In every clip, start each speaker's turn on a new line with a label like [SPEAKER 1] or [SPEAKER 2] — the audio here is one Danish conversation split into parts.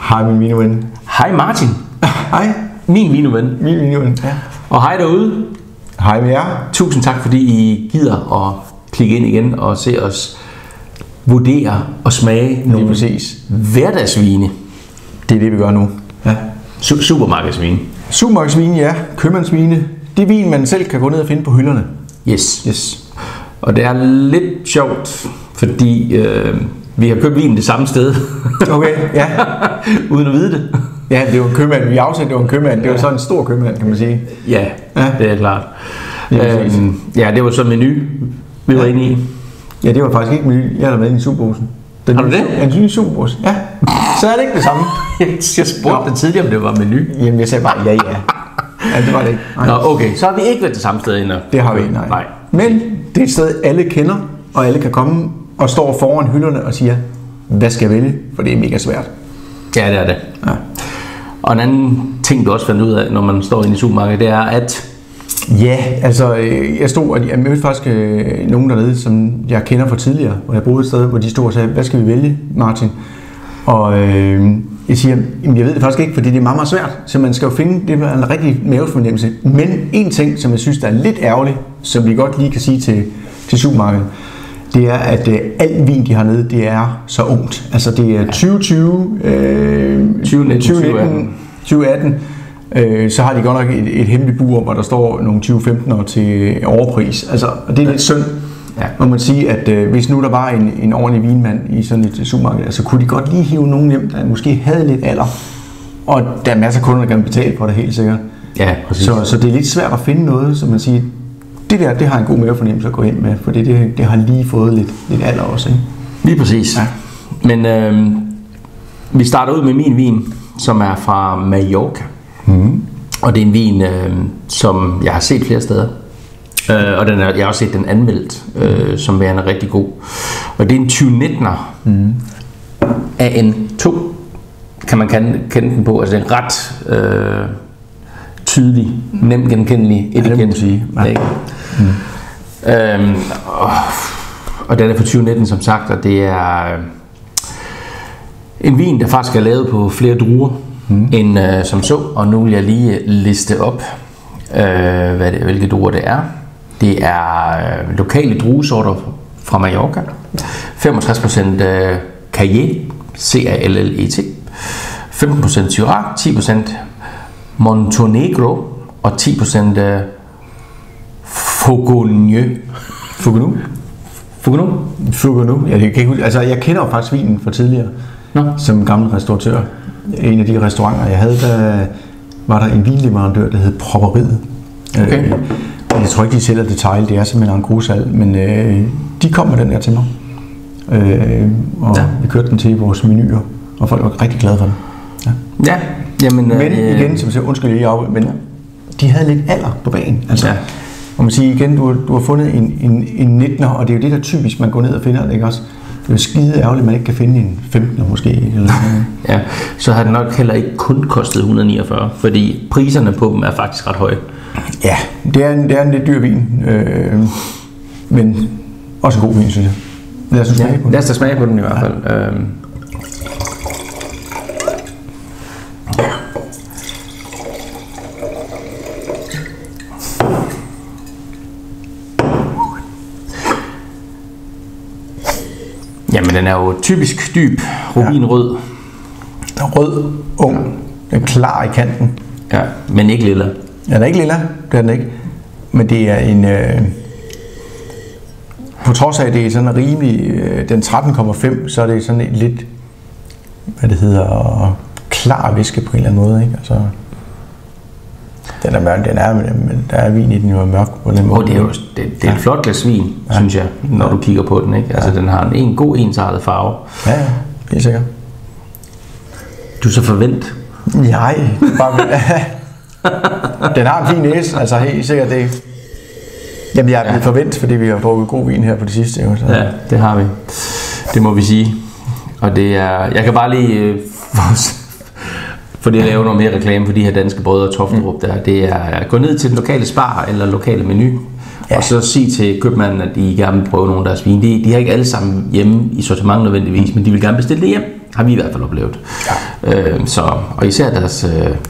[SPEAKER 1] Hej min vinoven.
[SPEAKER 2] Hej Martin.
[SPEAKER 1] Hej.
[SPEAKER 2] Min vinoven.
[SPEAKER 1] Min vinoven, ja.
[SPEAKER 2] Og hej derude.
[SPEAKER 1] Hej med jer.
[SPEAKER 2] Tusind tak, fordi I gider at klikke ind igen og se os vurdere og smage nogle
[SPEAKER 1] præcis
[SPEAKER 2] hverdagsvine.
[SPEAKER 1] Det er det, vi gør nu. Ja.
[SPEAKER 2] Supermarkedsvine.
[SPEAKER 1] Supermarkedsvine, ja. Købmandsvine. Det er vin, man selv kan gå ned og finde på hylderne.
[SPEAKER 2] Yes. Og det er lidt sjovt, fordi vi har købt vinen det samme sted.
[SPEAKER 1] Okay, ja.
[SPEAKER 2] Uden at vide det.
[SPEAKER 1] Ja, det var en købmand. Vi afsendte, det var en købmand. Det var sådan en stor købmand, kan man sige.
[SPEAKER 2] Ja, det er klart.
[SPEAKER 1] Ja,
[SPEAKER 2] det var så menu, vi var inde i.
[SPEAKER 1] Ja, det var faktisk ikke menu. Jeg har været inde i superposen.
[SPEAKER 2] Har du det?
[SPEAKER 1] Ja, en ny superpose. Ja. Så er det ikke det samme.
[SPEAKER 2] Jeg spurgte dig tidligere, om det var menu.
[SPEAKER 1] Jamen, jeg sagde bare ja. Ja, det var det ikke. Nej.
[SPEAKER 2] Nå, okay. Så har vi ikke været det samme sted endnu.
[SPEAKER 1] Det har vi ikke, nej. Men det er et sted, alle kender, og alle kan komme og står foran hylderne og siger, hvad skal jeg vælge? For det er mega svært.
[SPEAKER 2] Ja, det er det. Ja. Og en anden ting, du også fandt ud af, når man står inde i supermarkedet, det er, at...
[SPEAKER 1] Ja, altså, jeg mødte faktisk nogen dernede, som jeg kender fra tidligere, hvor jeg boede et sted, hvor de stod og sagde, hvad skal vi vælge, Martin? Og jeg siger, jeg ved det faktisk ikke, fordi det er meget, meget svært, så man skal jo finde, det er en rigtig mavefornemmelse. Men en ting, som jeg synes, der er lidt ærgerligt, som vi godt lige kan sige til supermarkedet, det er, at al vin, de har nede, det er så ungt. Altså, det er 2018. Så har de godt nok et hemmeligt bur, hvor der står nogle 2015'ere til overpris. Altså, og det er lidt synd. Ja. Må man sige, at hvis nu der var en ordentlig vinmand i sådan et supermarked, så altså, kunne de godt lige hive nogen hjem, der måske havde lidt alder. Og der er masser af kunder, der kan betale for det, helt sikkert.
[SPEAKER 2] Ja, præcis.
[SPEAKER 1] Så det er lidt svært at finde noget, som man siger, det der, det har en god mavefornemmelse at gå ind med, for det har lige fået lidt alder også. Ikke?
[SPEAKER 2] Lige præcis. Ja. Men vi starter ud med min vin, som er fra Mallorca. Og det er en vin, som jeg har set flere steder. Og jeg har også set den anmeldt, som værende rigtig god. Og det er en 2019'er af en 2, kan man kende den på. Altså det er en ret tydelig, nemt genkendelig etikette. Og den er fra 2019, som sagt, og det er en vin, der faktisk er lavet på flere druer end som så. Og nu vil jeg lige liste op, hvilke druer det er. Det er lokale druesorter fra Mallorca. 65% Caillet, C-A-L-L-E-T. 15% Syrah, 10% Montenegro og 10%
[SPEAKER 1] Fougonu. Ja, det kan ikke huske. Altså, jeg kender jo faktisk vinen fra tidligere, som gammel restauratør. En af de restauranter, jeg havde, der var der en vinleverandør, der hed Propperiet.
[SPEAKER 2] Okay.
[SPEAKER 1] Jeg tror ikke, de sælger detail, det er simpelthen en grussalg, men de kom med den der til mig. Og vi kørte den til vores menuer, og folk var rigtig glade for den.
[SPEAKER 2] Ja. Jamen,
[SPEAKER 1] men igen, som jeg siger, undskyld lige op, men de havde lidt alder på banen. Altså, og man siger igen, du har fundet en 19'er, og det er jo det, der typisk man går ned og finder, det ikke også? Det er jo skide ærgerligt, at man ikke kan finde en 15'er måske. Eller
[SPEAKER 2] ja, så har det nok heller ikke kun kostet 149, fordi priserne på dem er faktisk ret høje.
[SPEAKER 1] Ja, det er en lidt dyr vin, men også en god vin, synes jeg. Lad os smage på den.
[SPEAKER 2] Lad os da smage på den i hvert fald. Jamen, den er jo typisk dyb, rubinrød.
[SPEAKER 1] Rød, ung, den er klar i kanten.
[SPEAKER 2] Ja, men ikke lilla.
[SPEAKER 1] Ja, den er ikke lilla, det er den ikke. Men det er en... på trods af, at det er sådan rimelig... den 13,5, så er det sådan en lidt... Hvad det hedder... Klar væske på en eller anden måde, ikke? Altså... Den er mørk, men der er vin i den jo mørk på den måde.
[SPEAKER 2] Det er jo det er et flot glas vin, synes jeg, når du kigger på den, ikke? Altså, den har en god ensartet farve.
[SPEAKER 1] Ja, helt sikkert.
[SPEAKER 2] Du er så forvent.
[SPEAKER 1] Nej, bare... Den har en fin næse, altså helt sikkert det. Jamen jeg er blevet forvent, fordi vi har fået god vin her på det sidste. Jo, så.
[SPEAKER 2] Ja, det har vi. Det må vi sige. Og det er... Jeg kan bare lige... fordi jeg laver noget mere reklame for de her danske brødre Tofterup der. Det er at gå ned til den lokale spar eller lokale menu. Og så sige til købmanden, at de gerne vil prøve nogle af deres vin. De har ikke alle sammen hjemme i sortiment nødvendigvis, men de vil gerne bestille det hjem. Har vi i hvert fald oplevet. Ja. Og især deres...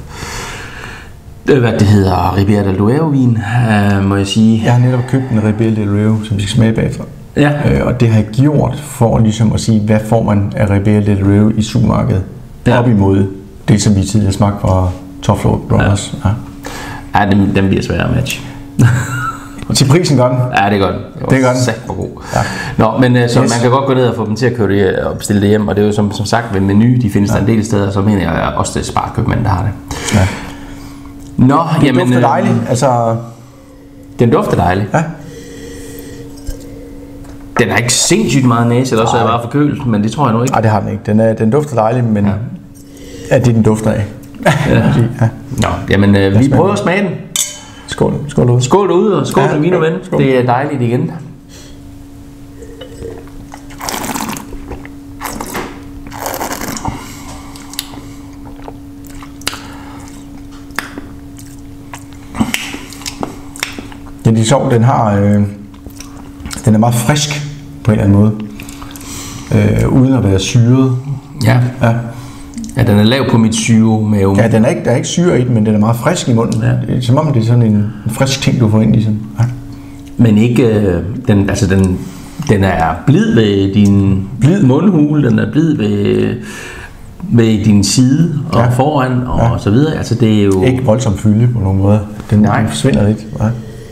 [SPEAKER 2] hvad det hedder, Ribera del Duero-vin, må jeg sige.
[SPEAKER 1] Jeg har netop købt en Ribera del Duero, som vi skal smage bagfra.
[SPEAKER 2] Ja.
[SPEAKER 1] Og det har jeg gjort for ligesom at sige, hvad får man af Ribera del Duero i supermarkedet, op imod det, som vi tidligere smagte fra Tough Brothers.
[SPEAKER 2] Ja, den bliver svær at matche.
[SPEAKER 1] Til prisen godt.
[SPEAKER 2] Ja, det er godt.
[SPEAKER 1] Det er godt.
[SPEAKER 2] Sagt for god. Ja. Nå, men så man kan godt gå ned og få dem til at køre det og bestille det hjem, og det er jo som sagt ved Meny, de findes der en del steder, så mener jeg også det er Sparkøbmand, der har det. Ja. Nå,
[SPEAKER 1] den dufter dejligt, altså...
[SPEAKER 2] Den dufter dejligt?
[SPEAKER 1] Ja.
[SPEAKER 2] Den har ikke sindssygt meget næse, eller også er jeg bare forkølet, men det tror jeg nu ikke.
[SPEAKER 1] Nej, det har den ikke. Den dufter dejligt, men det den dufter af.
[SPEAKER 2] Ja. Nå, jamen vi prøver at smage den.
[SPEAKER 1] Skål. Skål ud.
[SPEAKER 2] Skål ud, og skål med mine ven. Det er dejligt igen.
[SPEAKER 1] Ja, det er sjovt, den er meget frisk på en eller anden måde, uden at være syret.
[SPEAKER 2] Ja, den er lav på mit syre-mave.
[SPEAKER 1] Ja, der er ikke syre i den, men den er meget frisk i munden. Ja. Det er, som om det er sådan en frisk ting, du får ind i sådan. Ja.
[SPEAKER 2] Men ikke, den er blid ved din mundhule, den er blid ved din side og foran og så videre. Altså det er jo...
[SPEAKER 1] Ikke voldsomt fylde på nogen måde. Den forsvinder lidt. Ja.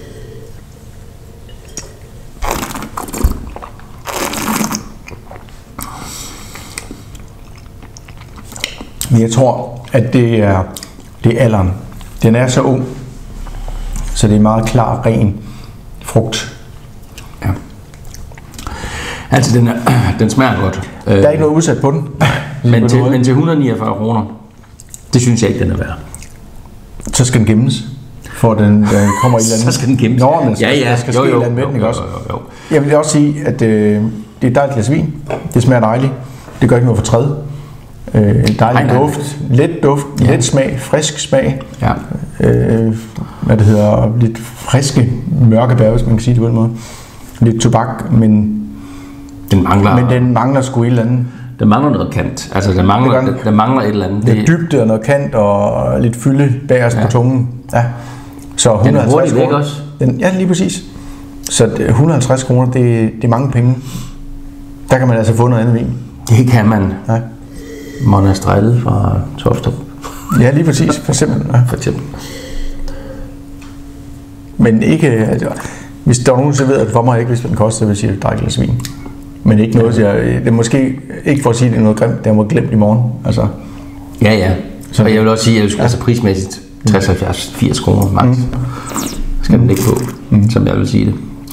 [SPEAKER 1] Men jeg tror, at det er alderen. Den er så ung, så det er meget klar, ren frugt.
[SPEAKER 2] Ja. Altså, den smager godt.
[SPEAKER 1] Der er ikke noget udsat på den.
[SPEAKER 2] Men til 149 kroner, det synes jeg ikke, den er værd.
[SPEAKER 1] Så skal den gemmes, for den kommer i et eller andet.
[SPEAKER 2] Så skal den gemmes.
[SPEAKER 1] Nå, men der skal ske et eller andet med den, ikke også?
[SPEAKER 2] Jo.
[SPEAKER 1] Jeg vil også sige, at det er et dejligt glas vin. Det smager dejligt. Det gør ikke noget for træde. Dejlig duft, let duft, let smag, frisk smag. Ja. Hvad det hedder, lidt friske mørke bær, hvis man kan sige det på den måde. Lidt tobak, men den mangler sgu et eller andet.
[SPEAKER 2] Den mangler noget kant. Altså den mangler et eller andet.
[SPEAKER 1] Lidt dybde og noget kant og lidt fylde bagerst på tungen. Ja. Så 150 kroner.
[SPEAKER 2] Også.
[SPEAKER 1] Ja, lige præcis. Så 150 kroner, det er mange penge. Der kan man altså få noget andet vin.
[SPEAKER 2] Det kan man. Ja. Monastrelle fra Tofstrup.
[SPEAKER 1] Ja, lige præcis, for eksempel. Ja.
[SPEAKER 2] For eksempel.
[SPEAKER 1] Men ikke, altså, hvis der er nogen, så ved jeg for mig ikke, hvis den koster, så vil jeg sige, at det er et glas vin. Men ikke noget, det er måske ikke for at sige, at det er noget grimt, det har jeg glemt i morgen. Altså.
[SPEAKER 2] Ja. Så jeg vil også sige, at altså prismæssigt 60-70-80 kroner max. Skal den ikke på, som jeg vil sige det.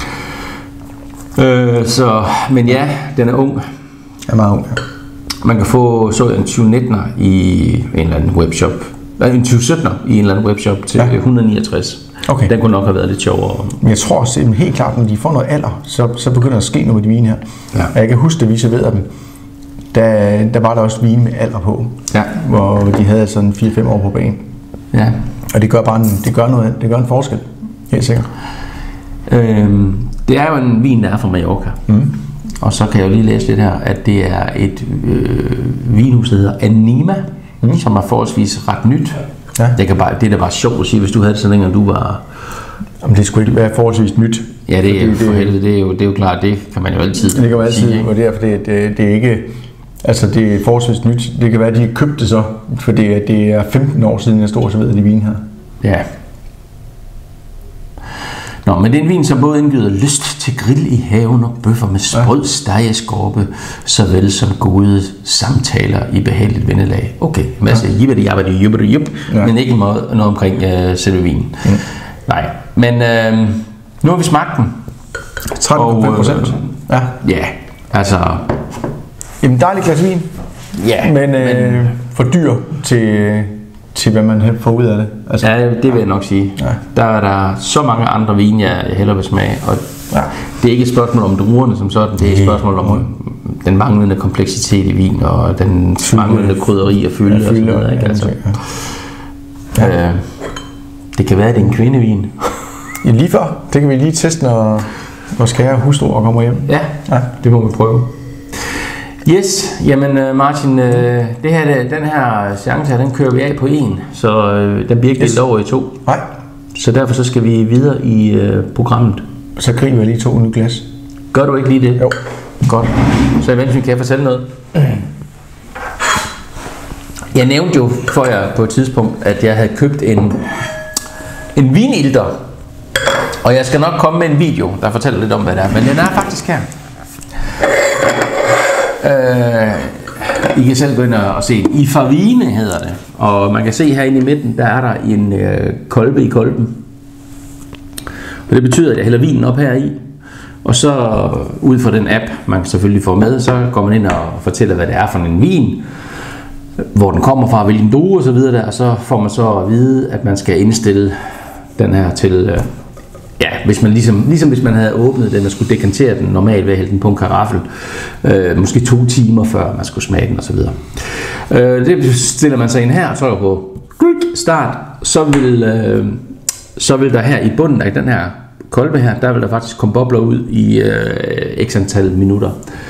[SPEAKER 2] Men ja, den er ung.
[SPEAKER 1] Er meget ung, ja.
[SPEAKER 2] Man kan få en 2019'er i en eller anden webshop. En 2017'er i en eller anden webshop til 169. Okay. Den kunne nok have været lidt sjovere.
[SPEAKER 1] Men jeg tror også helt klart, når de får noget alder, så begynder der at ske noget med de vine her. Ja. Jeg kan huske, at vi serverede dem. Der var der også vine med alder på. Ja. Hvor de havde sådan 4-5 år på banen. Ja. Og det gør en forskel. Helt sikkert.
[SPEAKER 2] Det er jo en vin, der er fra Mallorca. Og så kan jeg jo lige læse lidt her, at det er et vinhus, der hedder Anima, som er forholdsvis ret nyt. Ja. Det er da bare sjovt at sige, hvis du havde det så længe, du var...
[SPEAKER 1] Jamen, det skulle ikke være forholdsvis nyt.
[SPEAKER 2] Ja, det er for helvede, det er jo klart, det kan man jo altid sige.
[SPEAKER 1] Det kan man altid sige, og derfor det er ikke... Altså, det er forholdsvis nyt. Det kan være, at de købte det så, for det er 15 år siden, jeg stod og serverede de vin her.
[SPEAKER 2] Ja. Nå, men det er en vin, som både indgyder lyst til grill i haven og bøffer med sprød stegeskorpe, såvel som gode samtaler i behageligt vindelag. Okay, masse jibbidi, men ikke noget omkring selve vinen. Nej, men nu har vi smagt den.
[SPEAKER 1] 13,5%.
[SPEAKER 2] Ja, altså...
[SPEAKER 1] En dejlig glas vin, men for dyr til hvad man får ud af det. Altså.
[SPEAKER 2] Ja, det vil jeg nok sige. Ja. Der er der så mange andre vine, jeg hellere vil smage. Og det er ikke et spørgsmål om druerne som sådan, det er et spørgsmål om den manglende kompleksitet i vin, og den manglende krydderi og fylde og sådan noget. Ikke? Altså. Det kan være, at det er en kvindevin.
[SPEAKER 1] Ja, lige før. Det kan vi lige teste, når vores kære hustru kommer hjem.
[SPEAKER 2] Ja, det må vi prøve. Yes, jamen Martin, den her chance, den kører vi af på 1, så den bliver ikke delt over i 2.
[SPEAKER 1] Nej.
[SPEAKER 2] Så derfor så skal vi videre i programmet.
[SPEAKER 1] Så griber jeg lige 2 nye glas.
[SPEAKER 2] Gør du ikke lige det?
[SPEAKER 1] Jo.
[SPEAKER 2] Godt. Så imens kan jeg fortælle noget. Jeg nævnte jo for jer på et tidspunkt, at jeg havde købt en vinilter. Og jeg skal nok komme med en video, der fortæller lidt om, hvad det er. Men den er faktisk her. I kan selv gå ind og se. I Farvine hedder det. Og man kan se herinde i midten, der er der en kolbe i kolben. Og det betyder, at jeg hælder vinen op her i. Og så ud fra den app, man selvfølgelig får med, så går man ind og fortæller, hvad det er for en vin. Hvor den kommer fra, hvilken druge og så videre der. Og så får man så at vide, at man skal indstille den her til... hvis man ligesom hvis man havde åbnet den og skulle dekantere den normalt ved at hælde den på en karaffel, måske 2 timer før man skulle smage den og så videre. Det stiller man sig ind her og trykker på start, så vil der her i bunden af den her kolbe her, der vil der faktisk komme bobler ud i x antal minutter.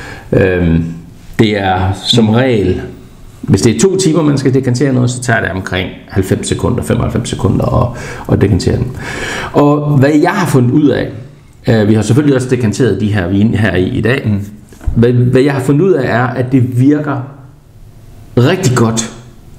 [SPEAKER 2] Det er som regel, hvis det er 2 timer, man skal dekantere noget, så tager det omkring 90 sekunder, 95 sekunder at dekantere den. Og hvad jeg har fundet ud af, vi har selvfølgelig også dekanteret de her vine her i dag, hvad jeg har fundet ud af er, at det virker rigtig godt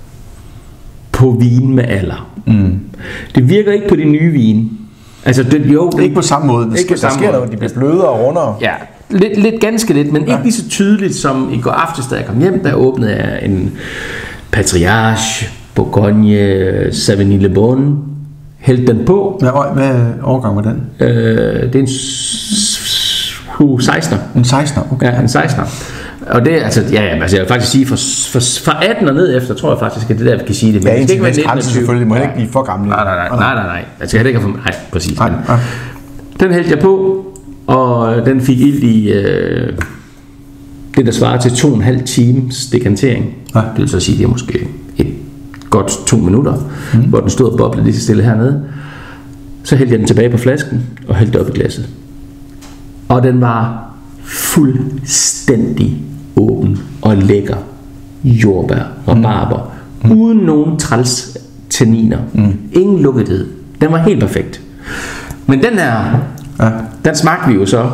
[SPEAKER 2] på vin med alder. Det virker ikke på de nye vine. Altså det er
[SPEAKER 1] ikke på samme måde. Der sker noget, de bliver blødere og rundere.
[SPEAKER 2] Ja, lidt ganske lidt, men ikke lige så tydeligt som i går aftes, da jeg kom hjem, der åbnede jeg en Patriarche Bourgogne Sauvignon Le Bon, hældte den på.
[SPEAKER 1] Hvad årgang var den?
[SPEAKER 2] Det er en 16'er.
[SPEAKER 1] En 16'er, okay.
[SPEAKER 2] Ja, en 16'er. Og det altså, jeg vil faktisk sige, fra 18 og ned efter, tror jeg faktisk, at det der, vi kan sige det. Men
[SPEAKER 1] ja,
[SPEAKER 2] det skal ikke være 19
[SPEAKER 1] selvfølgelig, må ikke blive for gammel.
[SPEAKER 2] Nej. Jeg skal heller ikke have for... Nej, præcis. Nej. Den hældte jeg på, og den fik ild i det, der svarer til 2,5 times dekantering. Ja. Det vil så sige, det er måske godt 2 minutter, hvor den stod og boblede lige så stille hernede. Så hældte jeg den tilbage på flasken, og hældte op i glasset. Og den var fuldstændig åben og lækker jordbær, rabarber, uden nogen træls tanniner. Ingen lukkethed. Den var helt perfekt. Men den her, den smagte vi jo så.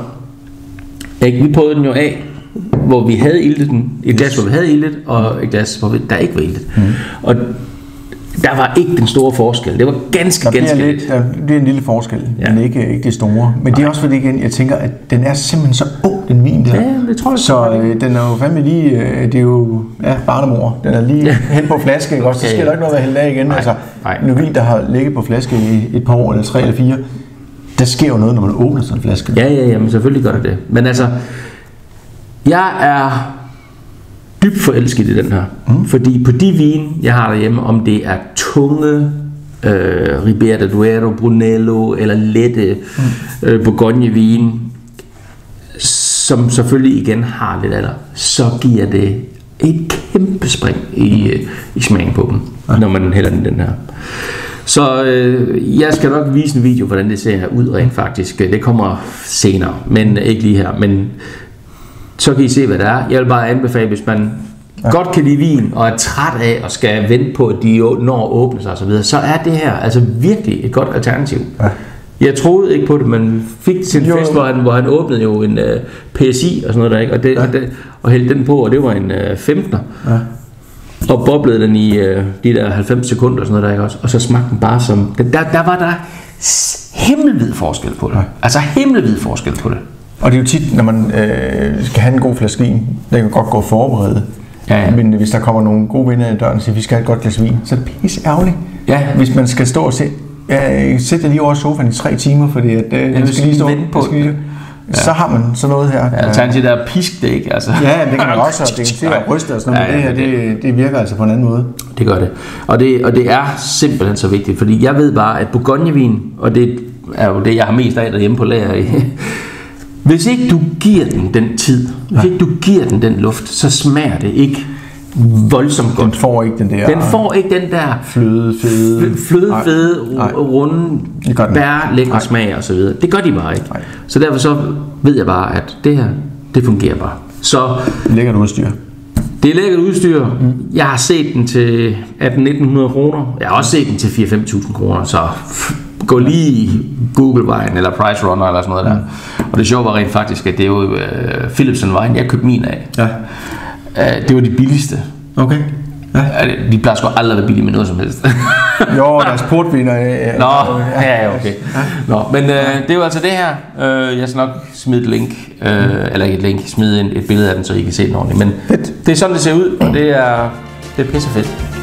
[SPEAKER 2] Vi prøvede den jo af, hvor vi havde iltet den. Et glas, hvor vi havde iltet, og et glas, hvor der ikke var iltet. Og der var ikke den store forskel. Det var ganske lidt.
[SPEAKER 1] Det er en lille forskel, men ikke det store. Men det er også fordi, igen, jeg tænker, at den er simpelthen så ung, den vin der.
[SPEAKER 2] Ja, det tror jeg.
[SPEAKER 1] Så den er jo fandme lige, det er jo barnemor. Den er lige hen på flaske, ikke også? Så sker der ikke noget at hælde af igen. Altså, en vin, der har ligget på flaske i et par år, eller 3 eller 4, der sker jo noget, når man åbner sådan en flaske.
[SPEAKER 2] Ja, men selvfølgelig gør det. Men altså, jeg er dybt forelsket i den her. Fordi på de vine, jeg har derhjemme, om det er tunge Ribera del Duero, Brunello eller lette Bourgogne-vin, som selvfølgelig igen har lidt alder, så giver det et kæmpe spring i smagen på dem, når man hælder den her. Så jeg skal nok vise en video, hvordan det ser ud rent faktisk. Det kommer senere, men ikke lige her. Men så kan I se, hvad det er. Jeg vil bare anbefale, hvis man godt kan lide vin, og er træt af og skal vente på, at de når at åbne sig osv., så er det her altså virkelig et godt alternativ. Ja. Jeg troede ikke på det, men fik til en fest, hvor han åbnede jo en PSI og sådan noget der, ikke? Og hældte den på, og det var en 15'er. Ja. Og boblede den i de der 90 sekunder og sådan noget der, ikke også? Og så smagte den bare som... Der var der himmelvid forskel på det. Ja. Altså himmelvid forskel på det.
[SPEAKER 1] Og det er jo tit, når man skal have en god flaske vin, den kan godt gå forberedt. Ja. Men hvis der kommer nogle gode venner i døren og siger, vi skal have et godt glas vin, så er det pisse ærgerligt. Ja. Hvis man skal stå og sætte lige over sofaen i 3 timer, fordi at, man skal lige stå på. Så har man sådan noget her.
[SPEAKER 2] Ja, alternativet der pisk det, ikke? Altså.
[SPEAKER 1] Ja, det kan man også, og det kan til at ryste og sådan noget, men det her, det virker altså på en anden måde.
[SPEAKER 2] Det gør det. Og det er simpelthen så vigtigt, fordi jeg ved bare, at Bourgogne-vin, og det er jo det, jeg har mest af derhjemme på lager i, hvis ikke du giver den tid, hvis ikke du giver den luft, så smager det ikke voldsomt godt.
[SPEAKER 1] Den får ikke
[SPEAKER 2] den der flødefede, runde, bær, lækre smag og så videre. Det gør de bare ikke. Nej. Så derfor så ved jeg bare, at det her, det fungerer bare. Så
[SPEAKER 1] lækkert udstyr.
[SPEAKER 2] Det er lækkert udstyr. Jeg har set den til 1800-1900 kroner. Jeg har også set den til 4-5.000 kroner, så gå lige Google-vejen eller Price Runner eller sådan noget der. Og det sjove var rent faktisk, at det er jo Philipsen-vejen, jeg købte min af.
[SPEAKER 1] Ja.
[SPEAKER 2] Det var de billigste.
[SPEAKER 1] Okay. Ja.
[SPEAKER 2] De plejer sgu aldrig at være billige med noget som helst.
[SPEAKER 1] Jo, deres portviner.
[SPEAKER 2] Nå, ja, okay. Nå, men det er jo altså det her. Jeg skal nok smide et link, eller ikke et link, smide et billede af den, så I kan se den ordentligt. Men det er sådan, det ser ud, og det er pissefedt.